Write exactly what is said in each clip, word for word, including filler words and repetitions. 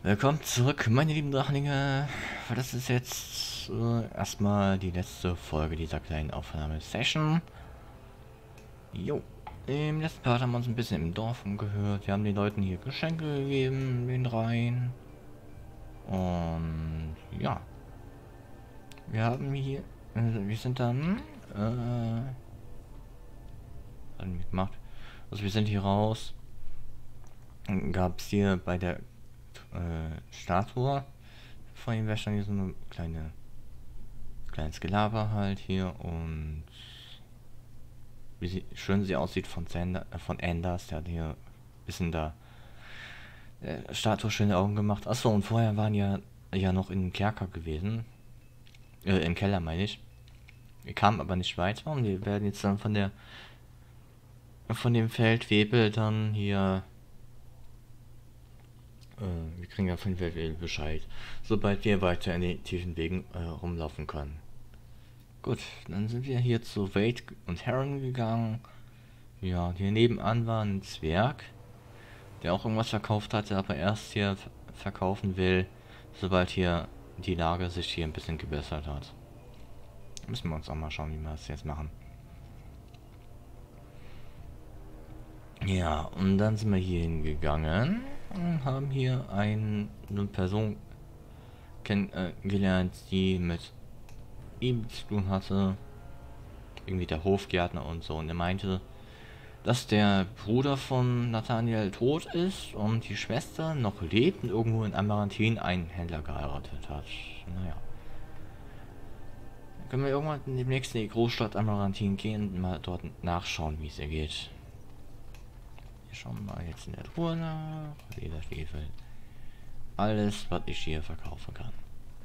Willkommen zurück, meine lieben Drachlinge. Das ist jetzt äh, erstmal die letzte Folge dieser kleinen Aufnahmesession. Jo. Im letzten Part haben wir uns ein bisschen im Dorf umgehört. Wir haben den Leuten hier Geschenke gegeben, den dreien. Und ja. Wir haben hier. Äh, wir sind dann. Äh. Haben wir gemacht. Also wir sind hier raus. Gab es hier bei der äh, Statue von den Wächtern hier so eine kleine kleines Gelaber halt hier und wie sie, schön sie aussieht von Sander, äh, von Anders, der hat hier ein bisschen da äh, Statue schöne Augen gemacht. Achso, und vorher waren ja ja noch in dem Kerker gewesen. Äh, im Keller meine ich. Wir kamen aber nicht weiter und wir werden jetzt dann von der von dem Feldwebel dann hier äh, wir kriegen ja von dem Feldwebel Bescheid, sobald wir weiter in den tiefen Wegen äh, rumlaufen können. Gut, dann sind wir hier zu Wade und Heron gegangen. Ja, hier nebenan war ein Zwerg, der auch irgendwas verkauft hatte, aber erst hier verkaufen will, sobald hier die Lage sich hier ein bisschen gebessert hat. Müssen wir uns auch mal schauen, wie wir das jetzt machen. Ja, und dann sind wir hier hingegangen und haben hier ein, eine Person kennengelernt, die mit ihm zu tun hatte. Irgendwie der Hofgärtner und so. Und er meinte, dass der Bruder von Nathaniel tot ist und die Schwester noch lebt und irgendwo in Amarantin einen Händler geheiratet hat. Naja. Dann können wir irgendwann demnächst in die Großstadt Amarantin gehen und mal dort nachschauen, wie es ihr geht. Wir schauen mal jetzt in der Truhe nach. Lederstiefel. Alles, was ich hier verkaufen kann.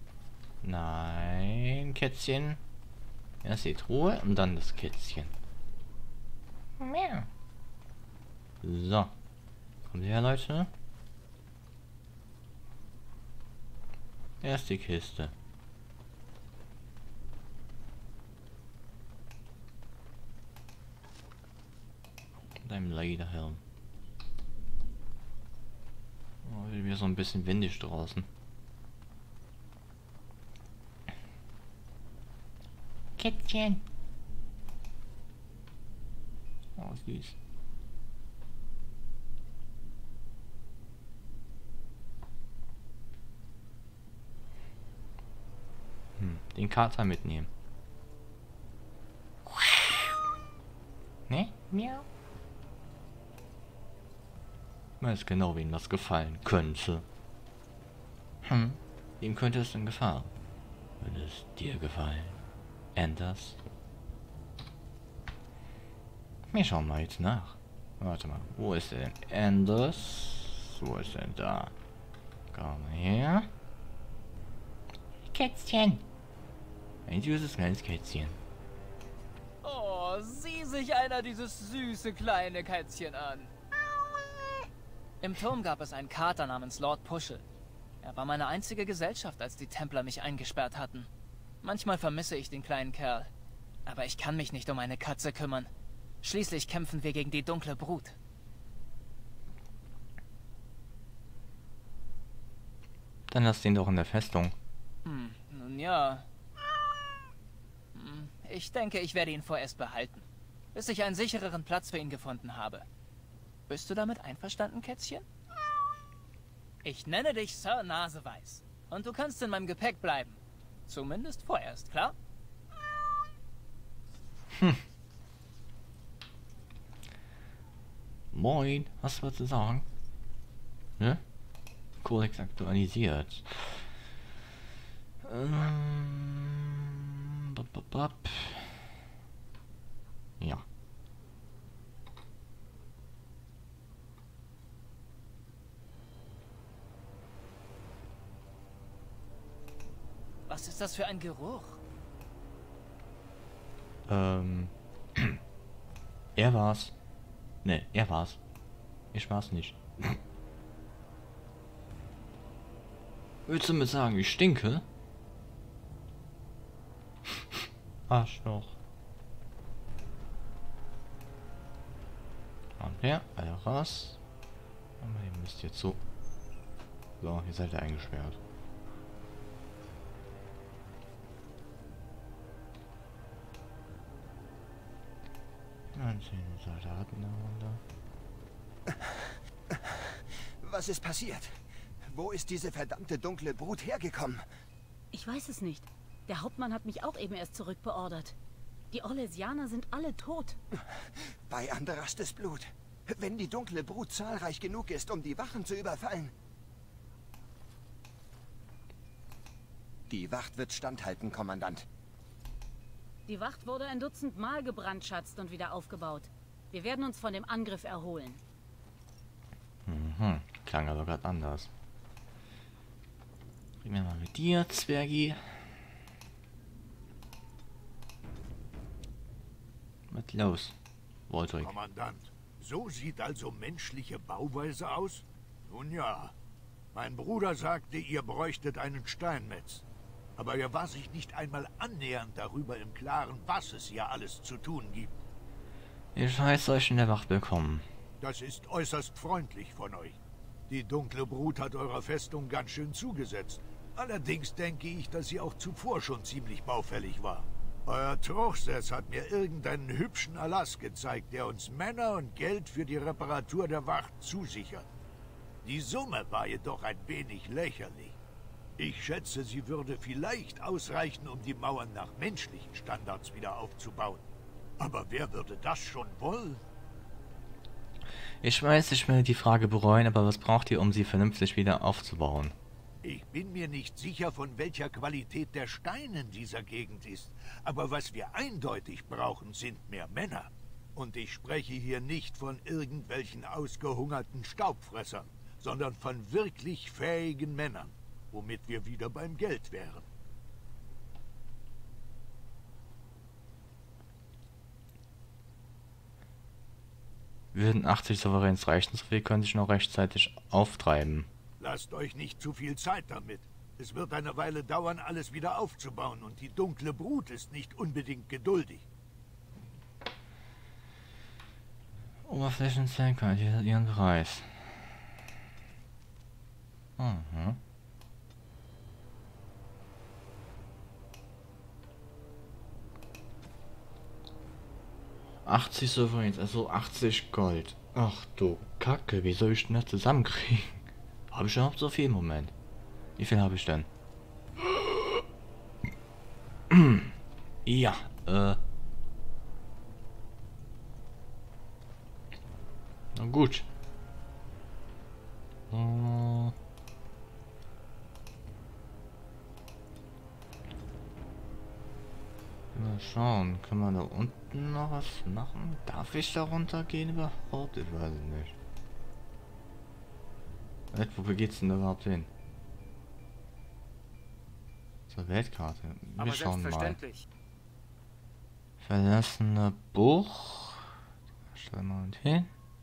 Nein, Kätzchen. Erst die Truhe und dann das Kätzchen. Mehr. So. Kommt her, Leute. Erst die Kiste. Mit einem Lederhelm. Oh, wieder so ein bisschen windig draußen. Kätzchen. Oh, süß. Hm, den Kater mitnehmen. Ne? Miau. Weiß genau, wem das gefallen könnte. Hm, wem könnte es denn gefallen? Würde es dir gefallen? Anders? Wir schauen mal jetzt nach. Warte mal, wo ist er denn? Anders? Wo ist er denn da? Komm her. Kätzchen. Ein süßes kleines Kätzchen. Oh, sieh sich einer dieses süße kleine Kätzchen an. Im Turm gab es einen Kater namens Lord Puschel. Er war meine einzige Gesellschaft, als die Templer mich eingesperrt hatten. Manchmal vermisse ich den kleinen Kerl. Aber ich kann mich nicht um eine Katze kümmern. Schließlich kämpfen wir gegen die dunkle Brut. Dann lass den doch in der Festung. Hm, nun ja. Hm, ich denke, ich werde ihn vorerst behalten, bis ich einen sichereren Platz für ihn gefunden habe. Bist du damit einverstanden, Kätzchen? Ich nenne dich Sir Naseweiß. Und du kannst in meinem Gepäck bleiben. Zumindest vorerst, klar? Hm. Moin, hast du was zu sagen? Ne? Kodex aktualisiert. Ähm, bap, bap, bap. Ja. Was ist das für ein Geruch? Ähm. Er war's. Ne, er war's. Ich war's nicht. Willst du mir sagen, ich stinke? Arschloch. Und der, Alter, raus. Aber ihr müsst jetzt so So, ihr seid ja eingesperrt. neunzehn Soldaten darunter. Was ist passiert? Wo ist diese verdammte dunkle Brut hergekommen? Ich weiß es nicht. Der Hauptmann hat mich auch eben erst zurückbeordert. Die Orlesianer sind alle tot. Bei Andrastes Blut. Wenn die dunkle Brut zahlreich genug ist, um die Wachen zu überfallen. Die Wacht wird standhalten, Kommandant. Die Wacht wurde ein Dutzend Mal gebrandschatzt und wieder aufgebaut. Wir werden uns von dem Angriff erholen. Mhm, klang aber gerade anders. Reden wir mal mit dir, Zwergi. Was los, Waldrick? Kommandant, so sieht also menschliche Bauweise aus? Nun ja. Mein Bruder sagte, ihr bräuchtet einen Steinmetz. Aber er war sich nicht einmal annähernd darüber im Klaren, was es hier alles zu tun gibt. Ich heiße euch in der Wacht willkommen. Das ist äußerst freundlich von euch. Die dunkle Brut hat eurer Festung ganz schön zugesetzt. Allerdings denke ich, dass sie auch zuvor schon ziemlich baufällig war. Euer Truchsess hat mir irgendeinen hübschen Erlass gezeigt, der uns Männer und Geld für die Reparatur der Wacht zusichert. Die Summe war jedoch ein wenig lächerlich. Ich schätze, sie würde vielleicht ausreichen, um die Mauern nach menschlichen Standards wieder aufzubauen. Aber wer würde das schon wollen? Ich weiß, ich will die Frage bereuen, aber was braucht ihr, um sie vernünftig wieder aufzubauen? Ich bin mir nicht sicher, von welcher Qualität der Stein in dieser Gegend ist. Aber was wir eindeutig brauchen, sind mehr Männer. Und ich spreche hier nicht von irgendwelchen ausgehungerten Staubfressern, sondern von wirklich fähigen Männern, womit wir wieder beim Geld wären. Würden achtzig Souveräns reichen, so viel könnte ich noch rechtzeitig auftreiben. Lasst euch nicht zu viel Zeit damit. Es wird eine Weile dauern, alles wieder aufzubauen, und die dunkle Brut ist nicht unbedingt geduldig. Oberflächenzähigkeit hat ihren Preis. Mhm. achtzig Souveräns, also achtzig Gold. Ach du Kacke, wie soll ich denn das zusammenkriegen? Habe ich überhaupt so viel im Moment? Wie viel habe ich denn? Ja, äh. Na gut. Äh. Mal schauen, kann man da unten noch was machen? Darf ich da runtergehen überhaupt? Ich weiß es nicht. Äh, wo geht's denn da überhaupt hin? Zur Weltkarte. Wir Aber schauen mal. selbstverständlich. Verlassener Buch. Stellen wir mal hin.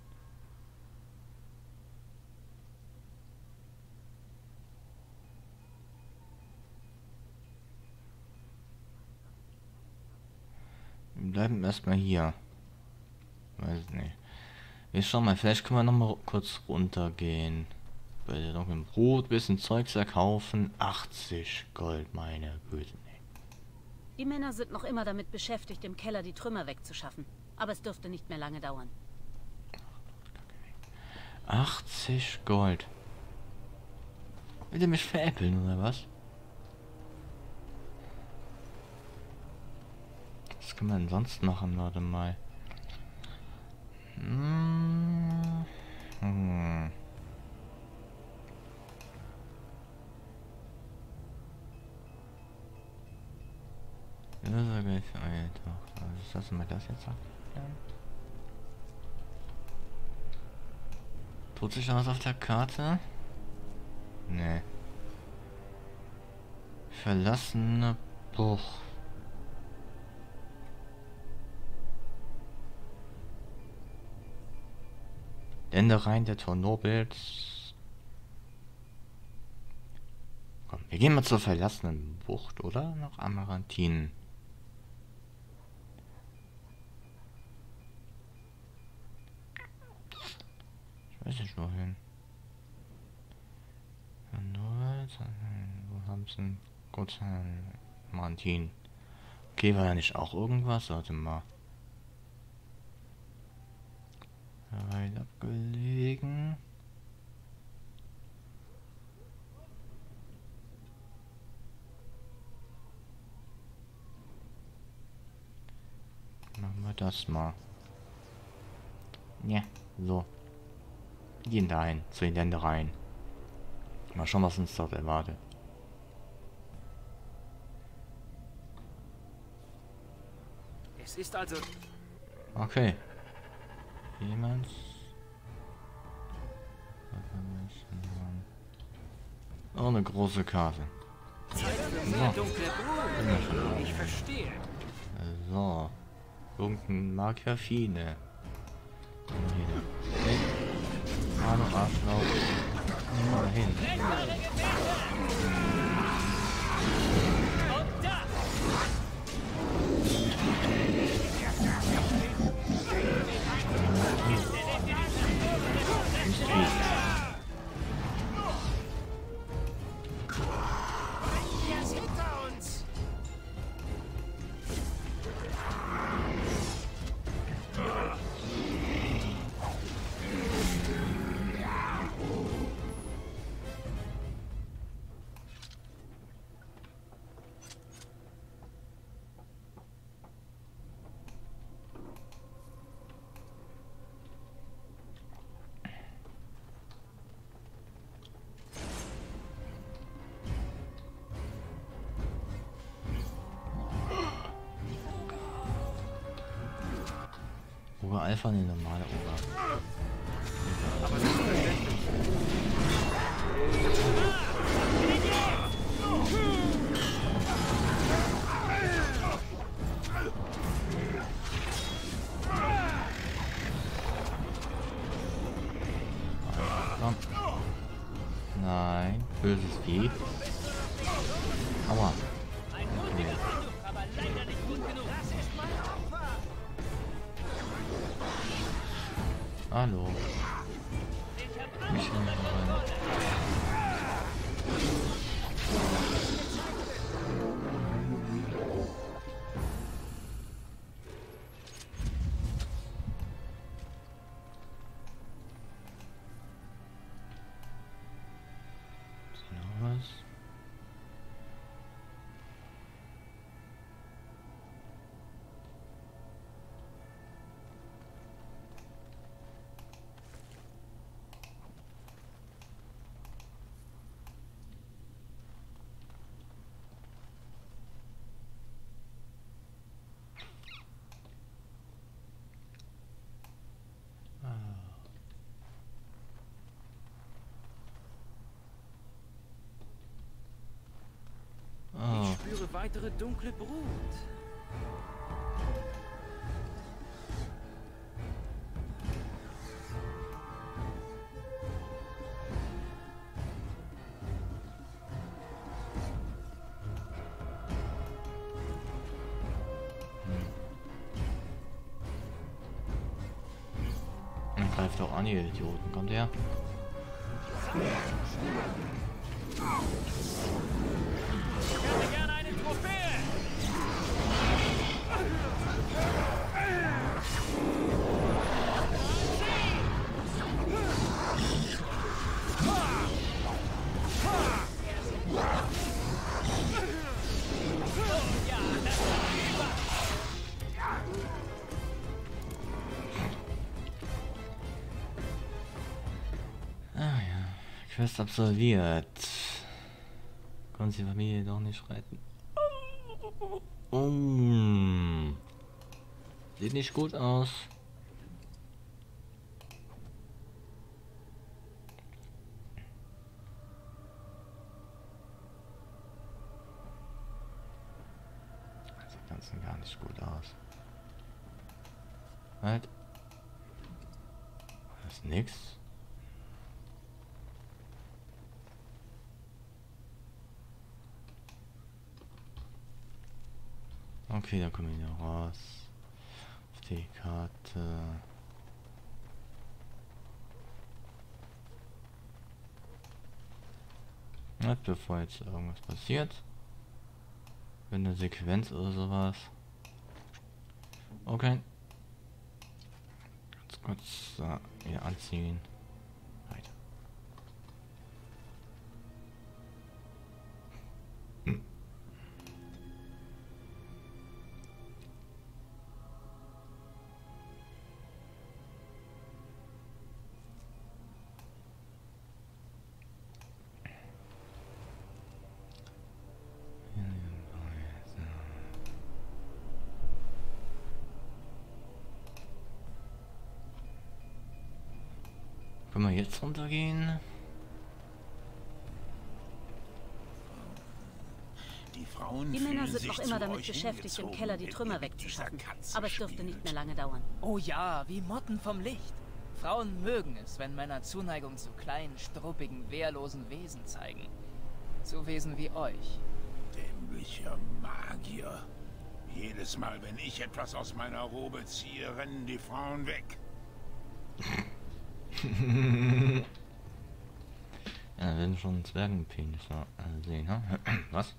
Wir bleiben erstmal hier. Weiß nicht. Wir schauen mal, vielleicht können wir noch mal kurz runtergehen. Bei der dunklen Brut bisschen Zeugs verkaufen. achtzig Gold, meine Güte. Die Männer sind noch immer damit beschäftigt, im Keller die Trümmer wegzuschaffen. Aber es dürfte nicht mehr lange dauern. achtzig Gold. Will ihr mich veräppeln oder was? Was können wir denn sonst machen, warte mal. Hm. Hm. Lösergeld für eine Tochter. Lassen wir das jetzt abklären. Tut sich was auf der Karte? Nee. Verlassene Buch. Ländereien der Tornobels. Komm, wir gehen mal zur verlassenen Bucht, oder? Nach Amarantin. Ich weiß nicht wohin. Wo haben sie einen Gott Martin? Okay, war ja nicht auch irgendwas? Warte mal. Weit abgelegen. Machen wir das mal. Ja, so. Gehen da ein, zu den Ländereien. Mal schauen, was uns dort erwartet. Es ist also... Okay. Jemand? Oh, eine große Karte. Zeit für mehr dunkle Brut. Ich verstehe. So. Irgendein Magier viele. Hey. Hallo Arschloch. Mal hin. Und da! Er ist hinter uns! Oger Alpha, eine normale Oger. Komm. Nein, böses Vieh. Aua. Ein mutiger Versuch, aber leider nicht gut genug. Das ist mein Opfer! Hallo. Mich rein. Ist noch was? Ich spüre weitere dunkle Brut. Und greift auch an, ihr Idioten. Kommt her. Ich hätte gerne eine Trophäe! Ah ja, Quest absolviert. Konnte die Familie doch nicht retten. Mm. Sieht nicht gut aus. Sieht ganz und gar nicht gut aus. Halt. Das ist nix. Okay, dann kommen wir wieder raus. Auf die Karte. Ja, bevor jetzt irgendwas passiert. Wenn eine Sequenz oder sowas. Okay. Ganz kurz so, hier anziehen. Weiter. Hm. Können wir jetzt runtergehen? Die Frauen Die Männer fühlen sind sich noch zu immer damit euch beschäftigt, im hingezogen, Keller die wenn Trümmer ihr mit dieser wegzuschaffen. Katze Aber es dürfte nicht spielt. mehr lange dauern. Oh ja, wie Motten vom Licht. Frauen mögen es, wenn Männer Zuneigung zu kleinen, struppigen, wehrlosen Wesen zeigen. Zu Wesen wie euch. Dämlicher Magier. Jedes Mal, wenn ich etwas aus meiner Robe ziehe, rennen die Frauen weg. Ja, wenn schon Zwergenpenis äh, sehen, ne? Was?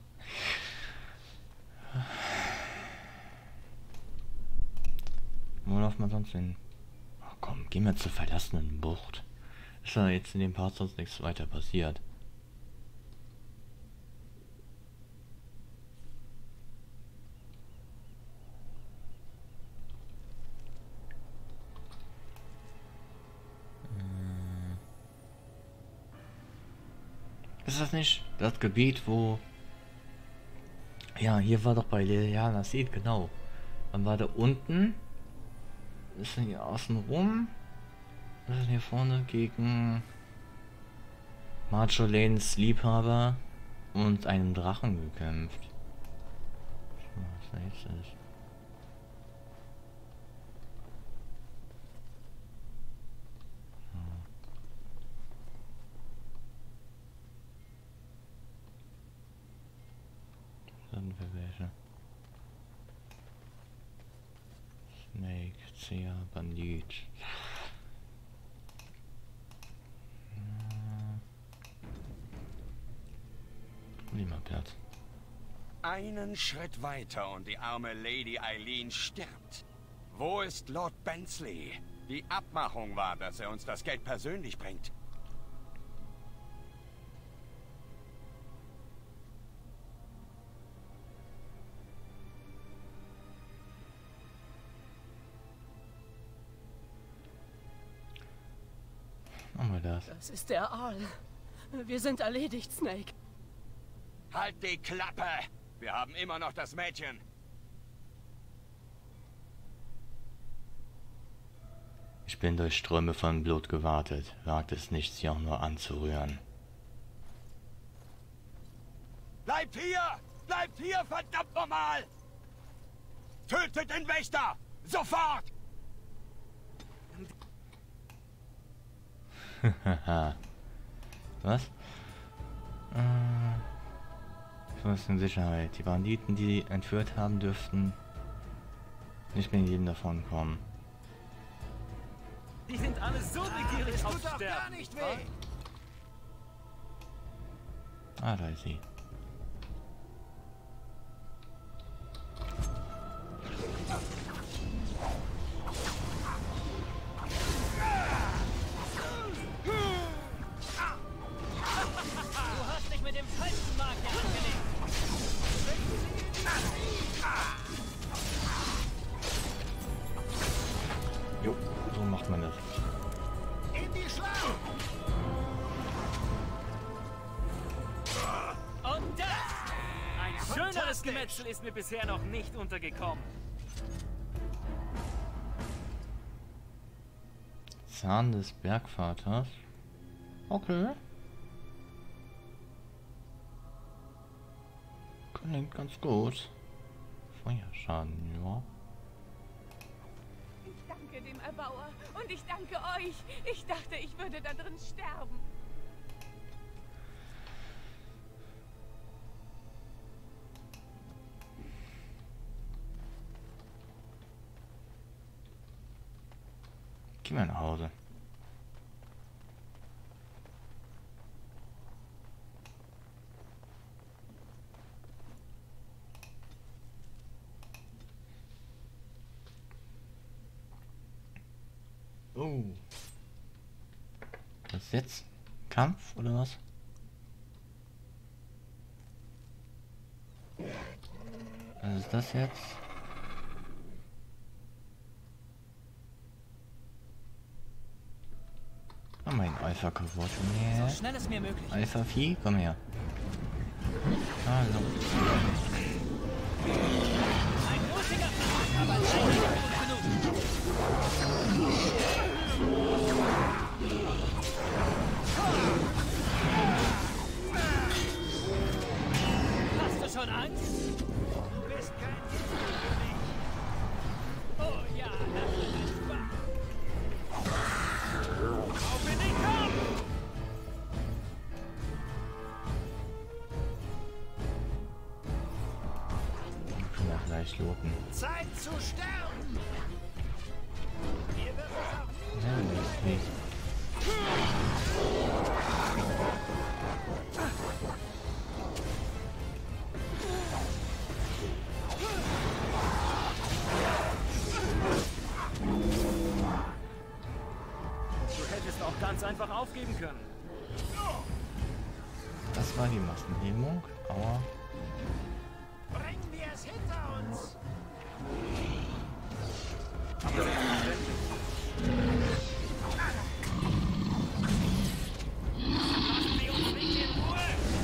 Wo läuft man sonst hin? Oh, komm, gehen wir zur verlassenen Bucht. Ist ja jetzt in dem Part sonst nichts weiter passiert. Ist das nicht das Gebiet, wo... Ja, hier war doch bei Liliana Seed, genau. Dann war da unten. Ist dann hier außen rum. Ist dann hier vorne gegen... Marjolaines Liebhaber und einem Drachen gekämpft. Schau mal, was da jetzt ist. Für welche? Snake, Zea, Bandit. Nimm mal Platz. Einen Schritt weiter und die arme Lady Eileen stirbt. Wo ist Lord Bensley? Die Abmachung war, dass er uns das Geld persönlich bringt. Machen wir das. Das ist der Aal. Wir sind erledigt, Snake. Halt die Klappe! Wir haben immer noch das Mädchen. Ich bin durch Ströme von Blut gewartet. Wagt es nicht, sie auch nur anzurühren. Bleibt hier! Bleibt hier, verdammt nochmal! Tötet den Wächter! Sofort! Haha. Was? Äh, ich weiß in Sicherheit. Die Banditen, die entführt haben, dürften nicht mehr in jedem davon kommen. Die sind alle so begierig Das auf tut doch gar Sterben. nicht weh! Ah, da ist sie. Du hast dich mit dem falschen Magier angelegt. Jo, so macht man das. In die Schlacht! Und das! Ein schöneres Gemetzel ist mir bisher noch nicht untergekommen. Zahn des Bergvaters. Okay. Klingt ganz gut. Feuerschaden, ja. Ich danke dem Erbauer und ich danke euch. Ich dachte, ich würde da drin sterben. Geh mal nach Hause. Oh. Was ist jetzt? Kampf oder was? Was ist das jetzt? Oh, mein Alpha kaputt. Nee. So schnell es mir möglich. Alpha Vieh, komm her. Hallo. Ein mutiger Mann, aber leider nicht gut genug. Hast du schon Angst? Du bist kein Gegner für mich. Oh ja, das wird ein Spaß. Auf in den Kampf! Schon mal gleich loten. Zeit zu sterben! Ihr wird es auch Ja, das ist nicht. Du hättest auch ganz einfach aufgeben können. Das war die Massenhebung, aber Bringen wir es hinter uns! Lassen Sie uns nicht in Ruhe!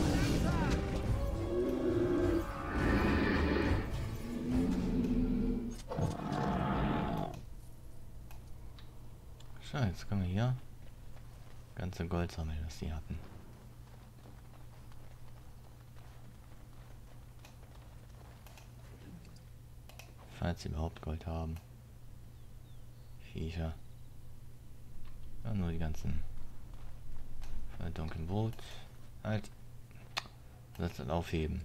so, jetzt können wir hier ganze Gold sammeln, was die hatten. Falls sie überhaupt Gold haben. Viecher. Ja, nur die ganzen von der dunklen Brot. Halt. Das dann aufheben.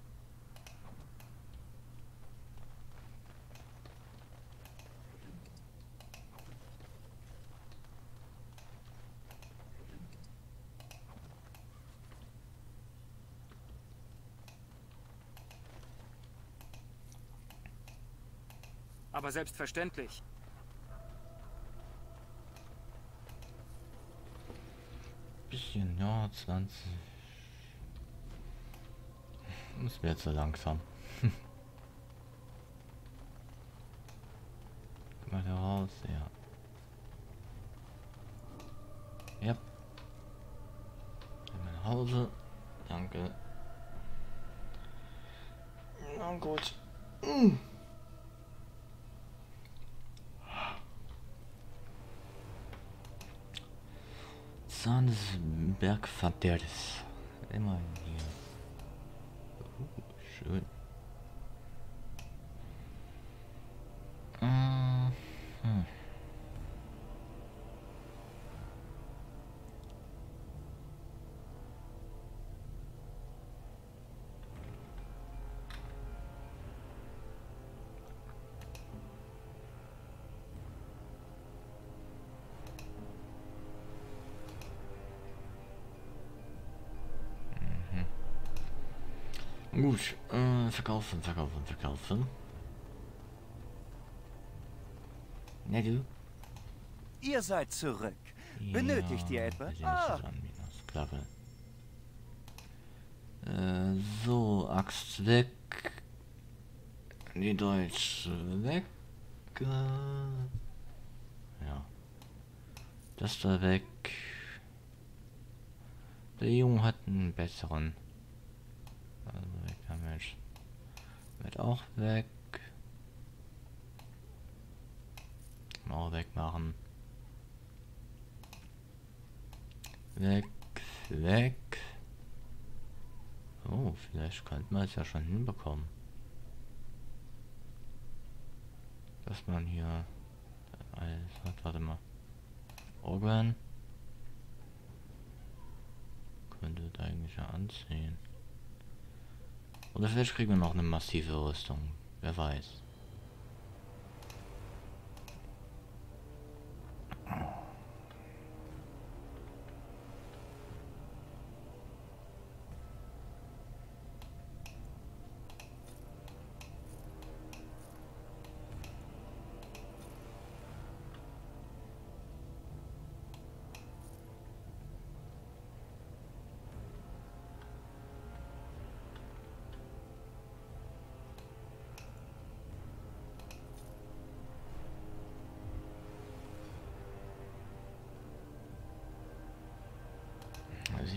Aber selbstverständlich. Bisschen, ja, zwanzig. Das wird so langsam. Guck mal da raus, ja. Ja. Gehen wir nach Hause. Danke. Na gut. Mm. Zahn des Bergvaters. Immerhin hier. Uh, schön. Mhm. Gut, äh, verkaufen, verkaufen, verkaufen. Ne, du? Ihr seid zurück. Benötigt ihr etwas? wir sehen Ah, uns das an, das Klappe. Äh, so, Axt weg. Die Deutsche weg. Äh, ja. Das da weg. Der Junge hat einen besseren. Also weg damit. Wird auch weg. Auch wegmachen. Weg, weg. Oh, vielleicht könnte man es ja schon hinbekommen. Dass man hier alles hat. Warte mal. Organ. Könnte das eigentlich ja anziehen. Oder vielleicht kriegen wir noch eine massive Rüstung. Wer weiß.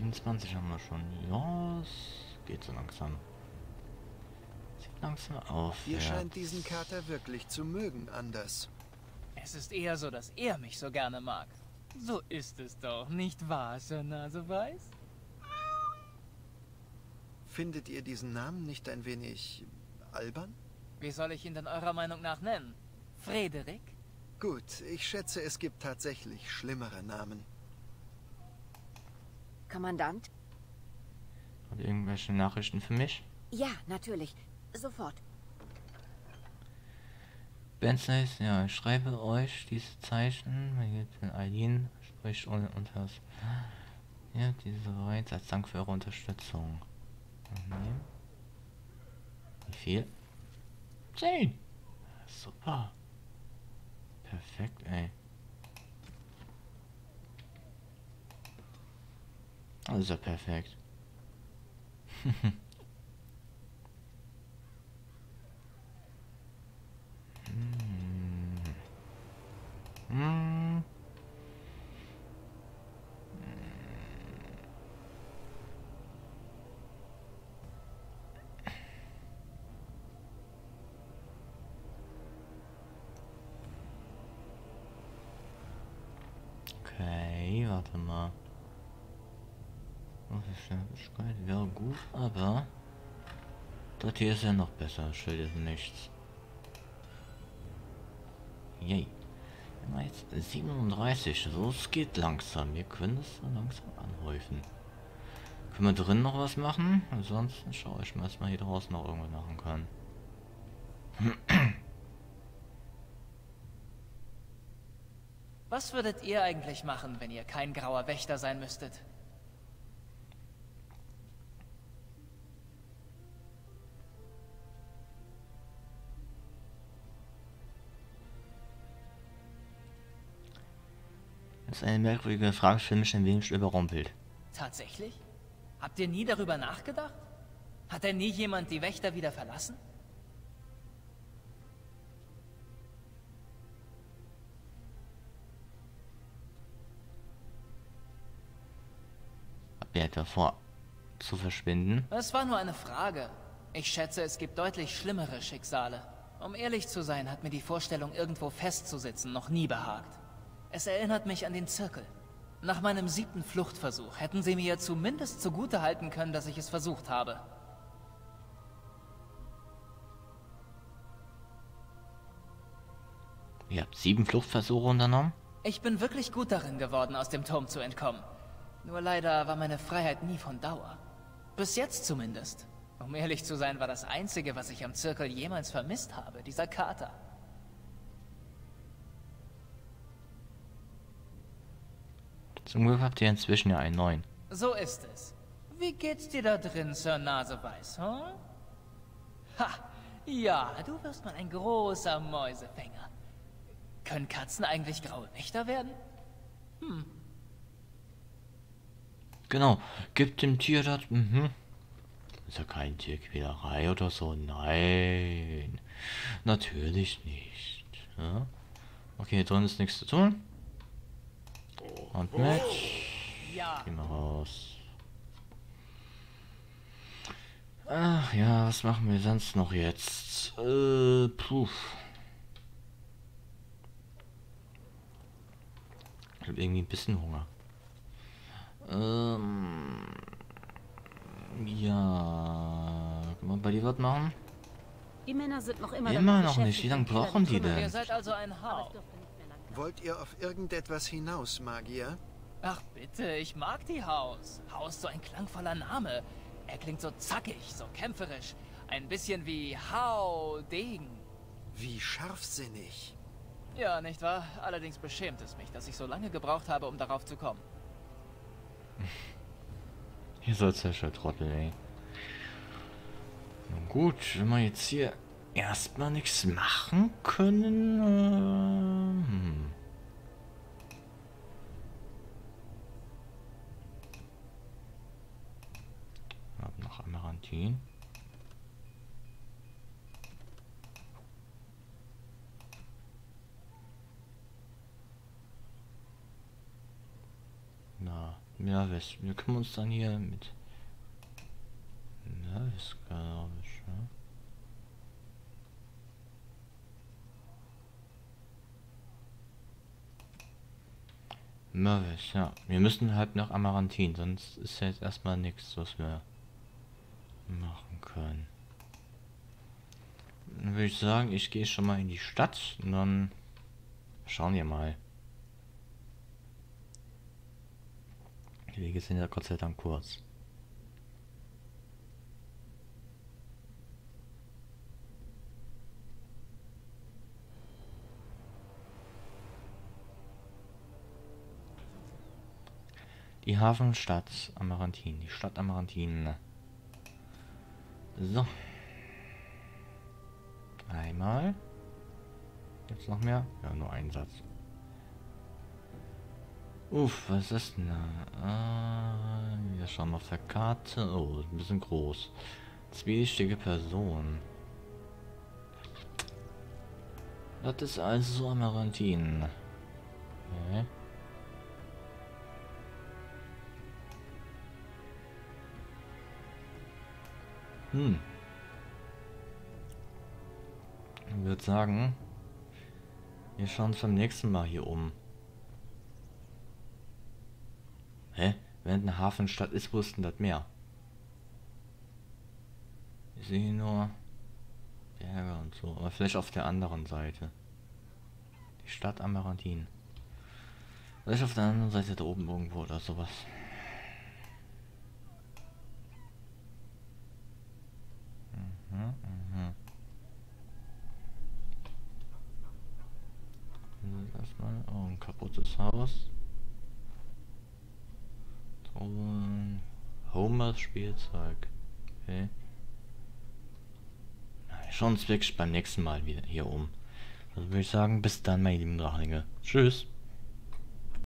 fünfundzwanzig haben wir schon. Ja, es geht so langsam. Sieht langsam auf. Ihr scheint diesen Kater wirklich zu mögen, Anders. Es ist eher so, dass er mich so gerne mag. So ist es doch, nicht wahr, Sir Naseweiß? Findet ihr diesen Namen nicht ein wenig albern? Wie soll ich ihn denn eurer Meinung nach nennen? Frederik? Gut, ich schätze, es gibt tatsächlich schlimmere Namen. Kommandant? Hat irgendwelche Nachrichten für mich? Ja, natürlich. Sofort. Bensley, ja, ich schreibe euch diese Zeichen. Wenn Eileen spricht ohne Unters. Ja, diese bereits als Dank für eure Unterstützung. Mhm. Wie viel? Zehn! Super. Perfekt, ey. Das ist ja perfekt. hm. Hm. Okay, warte mal. Schnelligkeit wäre gut, aber das hier ist ja noch besser. Schild ist nichts. Yay. Wir haben jetzt siebenunddreißig. So, es geht langsam. Wir können es so langsam anhäufen. Können wir drin noch was machen? Ansonsten schaue ich mal, dass man hier draußen noch irgendwas machen kann. Was würdet ihr eigentlich machen, wenn ihr kein grauer Wächter sein müsstet? Das ist eine merkwürdige Frage, für mich ein wenig überrumpelt. Tatsächlich? Habt ihr nie darüber nachgedacht? Hat denn nie jemand die Wächter wieder verlassen? Habt ihr etwa vor, zu verschwinden? Es war nur eine Frage. Ich schätze, es gibt deutlich schlimmere Schicksale. Um ehrlich zu sein, hat mir die Vorstellung, irgendwo festzusitzen, noch nie behagt. Es erinnert mich an den Zirkel. Nach meinem siebten Fluchtversuch hätten sie mir zumindest zugute halten können, dass ich es versucht habe. Ihr habt sieben Fluchtversuche unternommen? Ich bin wirklich gut darin geworden, aus dem Turm zu entkommen. Nur leider war meine Freiheit nie von Dauer. Bis jetzt zumindest. Um ehrlich zu sein, war das Einzige, was ich am Zirkel jemals vermisst habe, dieser Kater. Zum Glück habt ihr inzwischen ja einen neuen. So ist es. Wie geht's dir da drin, Sir Naseweiß, hm? Ha, ja, du wirst mal ein großer Mäusefänger. Können Katzen eigentlich graue Wächter werden? Hm. Genau, gibt dem Tier das... Mhm. Ist ja kein Tierquälerei oder so. Nein. Natürlich nicht. Ja? Okay, hier drin ist nichts zu tun. Und mit. Ja. Gehen wir raus. Ach ja, was machen wir sonst noch jetzt? Äh, puh. Ich habe irgendwie ein bisschen Hunger. Ähm. Ja. Kann man bei dir was machen? Die Männer sind noch immer, Immer damit noch nicht. Wie lange beschäftigt, brauchen die den Kümmern. denn? Ihr seid also ein Aber Hau. es dürfte nicht mehr lang dauern. Wollt ihr auf irgendetwas hinaus, Magier? Ach bitte, ich mag die Haus. Haus ist so ein klangvoller Name. Er klingt so zackig, so kämpferisch. Ein bisschen wie Hau Degen. Wie scharfsinnig. Ja, nicht wahr? Allerdings beschämt es mich, dass ich so lange gebraucht habe, um darauf zu kommen. Hier soll's ja schon Trottel, ey. Nun gut, wenn wir jetzt hier erstmal nichts machen können. Äh, hm. Wir haben noch Amarantin. Na, Ja, wir kümmern uns dann hier mit... Ja, ist glaube ich, ja. Mervis, ja. Wir müssen halt nach Amarantin, sonst ist ja jetzt erstmal nichts, was wir machen können. Dann würde ich sagen, ich gehe schon mal in die Stadt und dann schauen wir mal. Die Wege sind ja Gott sei Dank kurz. Die Hafenstadt Amarantin. Die Stadt Amarantin. So. Einmal. Jetzt noch mehr? Ja, nur ein Satz. Uff, was ist das denn da? Ah, wir schauen auf der Karte. Oh, ein bisschen groß. Zwielichtige Person. Das ist also Amarantin. Okay. Hm. Ich würde sagen, wir schauen uns beim nächsten Mal hier um. Hä? Wenn eine Hafenstadt ist, wussten das mehr. Ich sehe nur Berge und so, aber vielleicht auf der anderen Seite. Die Stadt Amarantin. Vielleicht auf der anderen Seite da oben irgendwo oder sowas. Mhm, mhm. Erstmal, oh, ein kaputtes Haus. Und Homers Spielzeug. Okay. Wir schauen uns wirklich beim nächsten Mal wieder hier um. Also würde ich sagen, bis dann, meine lieben Drachlinge. Tschüss.